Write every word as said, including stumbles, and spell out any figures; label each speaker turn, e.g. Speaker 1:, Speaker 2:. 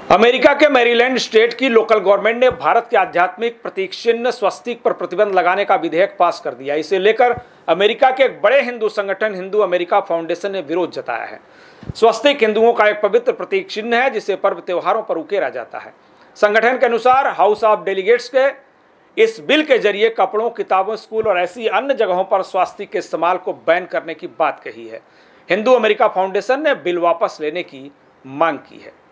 Speaker 1: America के Maryland state की local government ने भारत के आध्यात्मिक प्रतीक चिन्ह स्वस्तिक पर प्रतिबंध लगाने का विधेयक पास कर दिया। इसे लेकर अमेरिका के एक बड़े हिंदू संगठन हिंदू अमेरिका फाउंडेशन ने विरोध जताया है। स्वस्तिक हिंदुओं का एक पवित्र प्रतीक चिन्ह है जिसे पर्व त्योहारों पर उकेरा जाता है। संगठन के अनुसार हाउस ऑफ डेलीगेट्स के इस बिल के जरिए कपड़ों, किताबों, स्कूल और ऐसी अन्य जगहों पर स्वास्तिक के इस्तेमाल को बैन करने की बात कही है। हिंदू अमेरिका फाउंडेशन ने बिल वापस लेने की मांग की है।